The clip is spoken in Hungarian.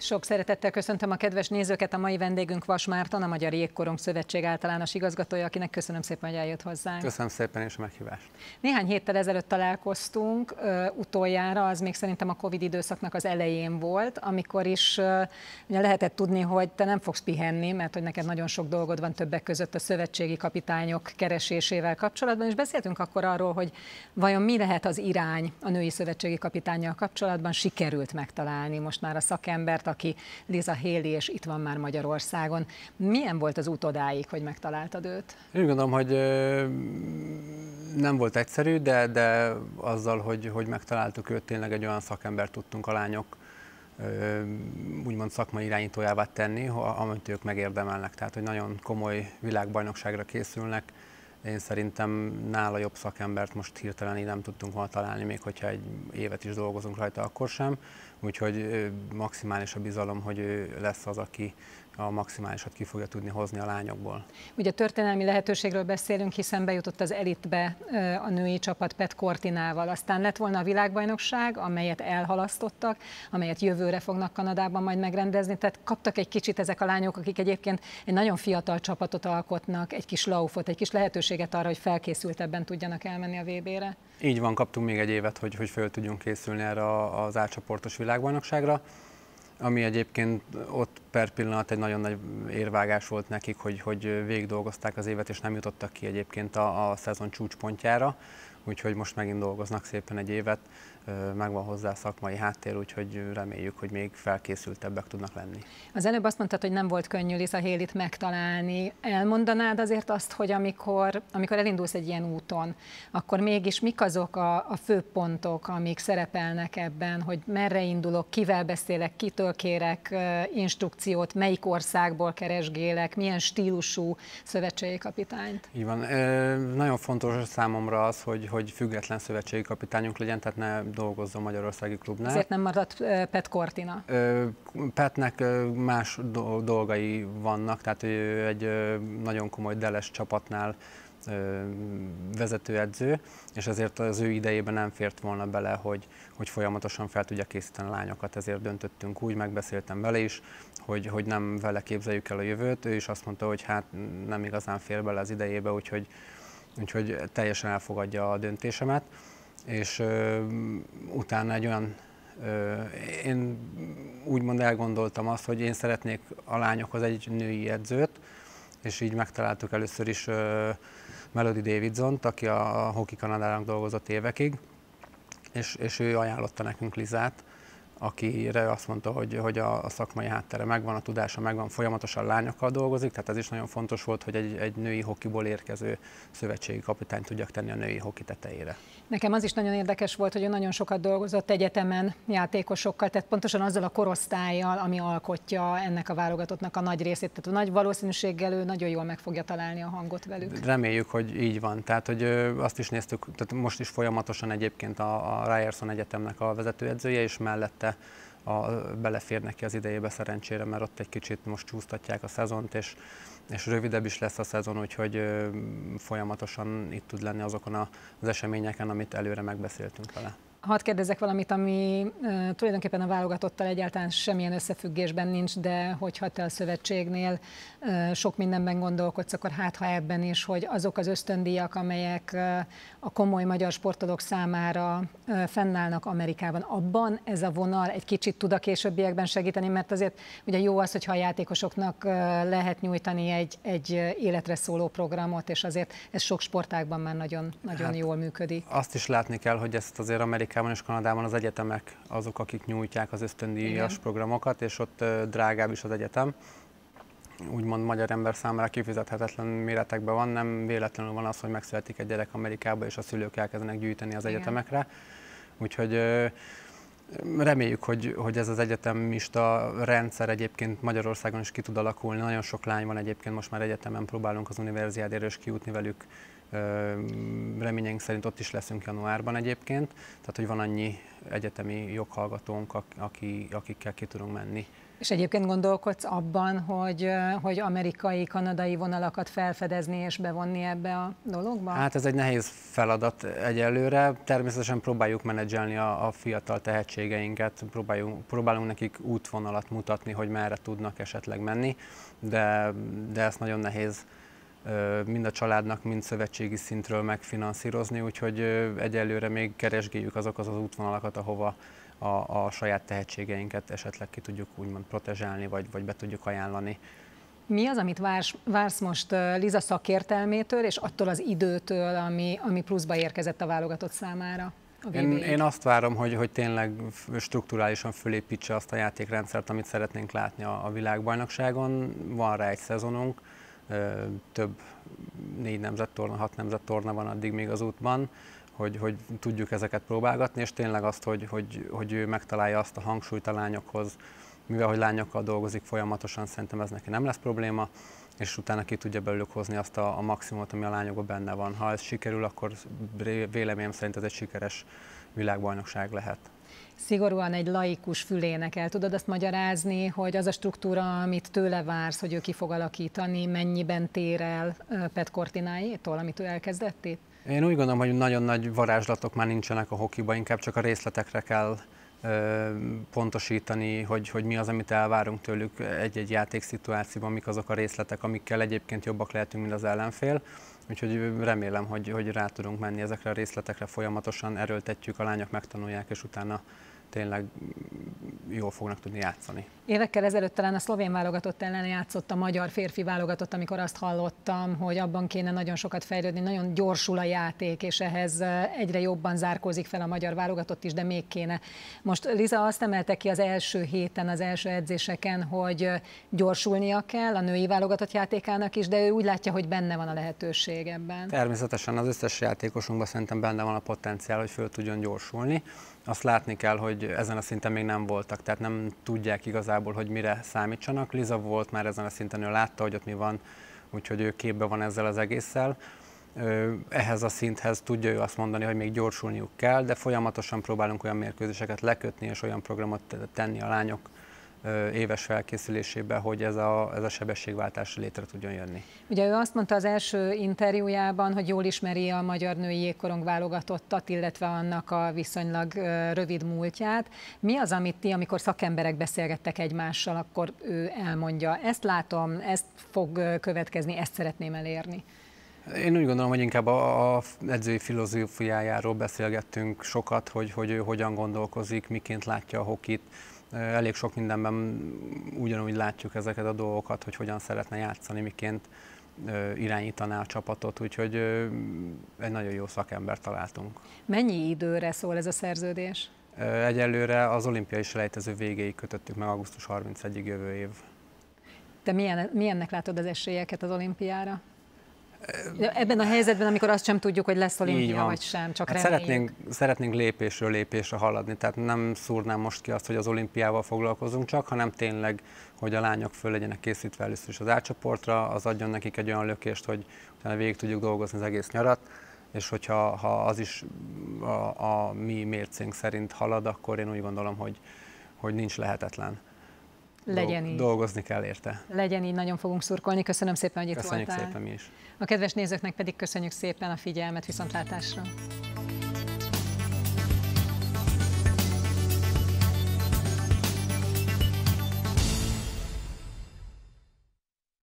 Sok szeretettel köszöntöm a kedves nézőket, a mai vendégünk Vas Márton, a Magyar Jégkorong Szövetség általános igazgatója, akinek köszönöm szépen, hogy eljött hozzánk. Köszönöm szépen és a meghívást. Néhány héttel ezelőtt találkoztunk, utoljára, az még szerintem a Covid időszaknak az elején volt, amikor is ugye lehetett tudni, hogy te nem fogsz pihenni, mert hogy neked nagyon sok dolgod van, többek között a szövetségi kapitányok keresésével kapcsolatban, és beszéltünk akkor arról, hogy vajon mi lehet az irány a női szövetségi kapitánnyal kapcsolatban. Sikerült megtalálni most már a szakembert, aki Lisa Haley, és itt van már Magyarországon. Milyen volt az út odáig, hogy megtaláltad őt? Én úgy gondolom, hogy nem volt egyszerű, de azzal, hogy megtaláltuk őt, tényleg egy olyan szakembert tudtunk a lányok úgymond szakmai irányítójává tenni, amit ők megérdemelnek. Tehát, hogy nagyon komoly világbajnokságra készülnek. Én szerintem nála jobb szakembert most hirtelen így nem tudtunk volna találni, még hogyha egy évet is dolgozunk rajta, akkor sem. Úgyhogy maximális a bizalom, hogy ő lesz az, aki a maximálisat ki fogja tudni hozni a lányokból. Ugye történelmi lehetőségről beszélünk, hiszen bejutott az elitbe a női csapat Pat Cortinával. Aztán lett volna a világbajnokság, amelyet elhalasztottak, amelyet jövőre fognak Kanadában majd megrendezni. Tehát kaptak egy kicsit ezek a lányok, akik egyébként egy nagyon fiatal csapatot alkotnak, egy kis laufot, egy kis lehetőséget arra, hogy felkészültebben tudjanak elmenni a VB-re. Így van, kaptunk még egy évet, hogy föl tudjunk készülni erre az átcsoportos világbajnokságra, ami egyébként ott per pillanat egy nagyon nagy érvágás volt nekik, hogy végig dolgozták az évet, és nem jutottak ki egyébként a szezon csúcspontjára, úgyhogy most megint dolgoznak szépen egy évet, megvan hozzá szakmai háttér, úgyhogy reméljük, hogy még felkészültebbek tudnak lenni. Az előbb azt mondtad, hogy nem volt könnyű Lisa Haleyt megtalálni. Elmondanád azért azt, hogy amikor elindulsz egy ilyen úton, akkor mégis mik azok a fő pontok, amik szerepelnek ebben, hogy merre indulok, kivel beszélek, kitől kérek instrukciót, melyik országból keresgélek, milyen stílusú szövetségi kapitányt? Így van. Nagyon fontos számomra az, hogy független szövetségi kapitányunk legyen, tehát ne dolgozzon magyarországi klubnál. Ezért nem maradt Pat Cortina? Patnek más dolgai vannak, tehát ő egy nagyon komoly Dallas csapatnál vezetőedző, és ezért az ő idejében nem fért volna bele, hogy folyamatosan fel tudja készíteni a lányokat, ezért döntöttünk úgy, megbeszéltem vele is, hogy nem vele képzeljük el a jövőt. Ő is azt mondta, hogy hát nem igazán fér bele az idejébe, úgyhogy teljesen elfogadja a döntésemet. És utána egy olyan, én úgymond elgondoltam azt, hogy én szeretnék a lányokhoz egy női edzőt, és így megtaláltuk először is Melody Davidsont, aki a Hockey Kanadának dolgozott évekig, és ő ajánlotta nekünk Lizát, akire azt mondta, hogy a szakmai háttere megvan, a tudása megvan, folyamatosan lányokkal dolgozik, tehát ez is nagyon fontos volt, hogy egy női hokiból érkező szövetségi kapitányt tudjak tenni a női hoki tetejére. Nekem az is nagyon érdekes volt, hogy ő nagyon sokat dolgozott egyetemen játékosokkal, tehát pontosan azzal a korosztállyal, ami alkotja ennek a válogatottnak a nagy részét. Tehát a nagy valószínűséggel ő nagyon jól meg fogja találni a hangot velük. Reméljük, hogy így van. Tehát, hogy azt is néztük, tehát most is folyamatosan egyébként a Ryerson Egyetemnek a vezetőedzője, és mellette belefér neki az idejébe szerencsére, mert ott egy kicsit most csúsztatják a szezont, és rövidebb is lesz a szezon, úgyhogy folyamatosan itt tud lenni azokon az eseményeken, amit előre megbeszéltünk vele. Hadd kérdezzek valamit, ami tulajdonképpen a válogatottal egyáltalán semmilyen összefüggésben nincs, de hogyha te a szövetségnél sok mindenben gondolkodsz, akkor ha ebben is, hogy azok az ösztöndíjak, amelyek a komoly magyar sportolók számára fennállnak Amerikában, abban ez a vonal egy kicsit tud a későbbiekben segíteni, mert azért ugye jó az, hogyha a játékosoknak lehet nyújtani egy életre szóló programot, és azért ez sok sportágban már nagyon jól működik. Azt is látni kell, hogy ezt azért Amerikában és Kanadában az egyetemek azok, akik nyújtják az ösztöndíjas programokat, és ott drágább is az egyetem. Úgymond magyar ember számára kifizethetetlen méretekben van, nem véletlenül van az, hogy megszületik egy gyerek Amerikába, és a szülők elkezdenek gyűjteni az egyetemekre. Úgyhogy reméljük, hogy ez az egyetemista rendszer egyébként Magyarországon is ki tud alakulni. Nagyon sok lány van egyébként, most már egyetemen próbálunk az univerziádéről is kijutni velük. Reményeink szerint ott is leszünk januárban egyébként, tehát hogy van annyi egyetemi joghallgatónk, akikkel ki tudunk menni És egyébként gondolkodsz abban, hogy amerikai, kanadai vonalakat felfedezni és bevonni ebbe a dologba? Hát ez egy nehéz feladat egyelőre. Természetesen próbáljuk menedzselni a fiatal tehetségeinket, próbálunk nekik útvonalat mutatni, hogy merre tudnak esetleg menni, de ezt nagyon nehéz mind a családnak, mind szövetségi szintről megfinanszírozni, úgyhogy egyelőre még keresgéljük azokat az útvonalakat, ahova a saját tehetségeinket esetleg ki tudjuk úgymond protezsálni, vagy be tudjuk ajánlani. Mi az, amit vársz most Liza szakértelmétől, és attól az időtől, ami pluszba érkezett a válogatott számára? Én azt várom, hogy tényleg strukturálisan fölépítse azt a játékrendszert, amit szeretnénk látni a világbajnokságon. Van rá egy szezonunk, több 4 nemzettorna, 6 nemzettorna van addig még az útban, hogy tudjuk ezeket próbálgatni, és tényleg azt, hogy ő megtalálja azt a hangsúlyt a lányokhoz, mivel hogy lányokkal dolgozik folyamatosan, szerintem ez neki nem lesz probléma, és utána ki tudja belőlük hozni azt a maximumot, ami a lányokban benne van. Ha ez sikerül, akkor véleményem szerint ez egy sikeres világbajnokság lehet. Szigorúan egy laikus fülének el tudod azt magyarázni, hogy az a struktúra, amit tőle vársz, hogy ő ki fog alakítani, mennyiben tér el Pet Cortináétól, amit ő elkezdett itt? Én úgy gondolom, hogy nagyon nagy varázslatok már nincsenek a hokiban, inkább csak a részletekre kell pontosítani, hogy mi az, amit elvárunk tőlük egy-egy játékszituációban, mik azok a részletek, amikkel egyébként jobbak lehetünk, mint az ellenfél. Úgyhogy remélem, hogy rá tudunk menni ezekre a részletekre, folyamatosan erőltetjük, a lányok megtanulják, és utána tényleg jól fognak tudni játszani. Évekkel ezelőtt talán a szlovén válogatott ellen játszott a magyar férfi válogatott, amikor azt hallottam, hogy abban kéne nagyon sokat fejlődni, nagyon gyorsul a játék, és ehhez egyre jobban zárkózik fel a magyar válogatott is, de még kéne. Most Liza azt emelte ki az első héten, az első edzéseken, hogy gyorsulnia kell a női válogatott játékának is, de ő úgy látja, hogy benne van a lehetőség ebben. Természetesen az összes játékosunkban szerintem benne van a potenciál, hogy föl tudjon gyorsulni. Azt látni kell, hogy ezen a szinten még nem voltak, tehát nem tudják igazából, hogy mire számítsanak. Liza volt már ezen a szinten, ő látta, hogy ott mi van, úgyhogy ő képbe van ezzel az egésszel. Ehhez a szinthez tudja ő azt mondani, hogy még gyorsulniuk kell, de folyamatosan próbálunk olyan mérkőzéseket lekötni, és olyan programot tenni a lányok éves felkészülésébe, hogy ez a sebességváltás létre tudjon jönni. Ugye ő azt mondta az első interjújában, hogy jól ismeri a magyar női jégkorong válogatottat, illetve annak a viszonylag rövid múltját. Mi az, amit ti, amikor szakemberek beszélgettek egymással, akkor ő elmondja, ezt látom, ezt fog következni, ezt szeretném elérni? Én úgy gondolom, hogy inkább a edzői filozófiájáról beszélgettünk sokat, hogy ő hogyan gondolkozik, miként látja a hokit. Elég sok mindenben ugyanúgy látjuk ezeket a dolgokat, hogy hogyan szeretne játszani, miként irányítaná a csapatot, úgyhogy egy nagyon jó szakembert találtunk. Mennyi időre szól ez a szerződés? Egyelőre az olimpiai selejtező végéig kötöttük meg, augusztus 31-ig jövő év. Te milyennek látod az esélyeket az olimpiára? Ebben a helyzetben, amikor azt sem tudjuk, hogy lesz olimpia vagy sem, csak reméljük. Szeretnénk lépésről lépésre haladni, tehát nem szúrnám most ki azt, hogy az olimpiával foglalkozunk csak, hanem tényleg, hogy a lányok föl legyenek készítve először is az A-csoportra, az adjon nekik egy olyan lökést, hogy utána végig tudjuk dolgozni az egész nyarat, és hogyha az is a mi mércénk szerint halad, akkor én úgy gondolom, hogy nincs lehetetlen. Legyen így. Dolgozni kell érte. Legyen így, nagyon fogunk szurkolni. Köszönöm szépen, hogy itt voltál. Köszönjük szépen mi is. A kedves nézőknek pedig köszönjük szépen a figyelmet, viszontlátásra.